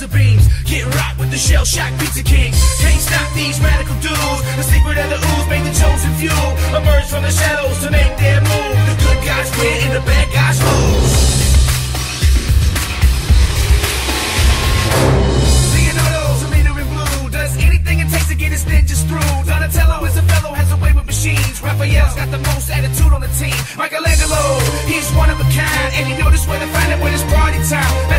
laser beams. Get rocked with the shell shock pizza kings. Can't stop these radical dudes. The secret of the ooze made the chosen few emerge from the shadows to make their move. The good guys win and the bad guys lose. Leonardo's a leader in blue. Does anything it takes to get his ninjas through. Donatello is a fellow, has a way with machines. Raphael's got the most attitude on the team. Michelangelo, he's one of a kind, and you know this where to find it when it's party time.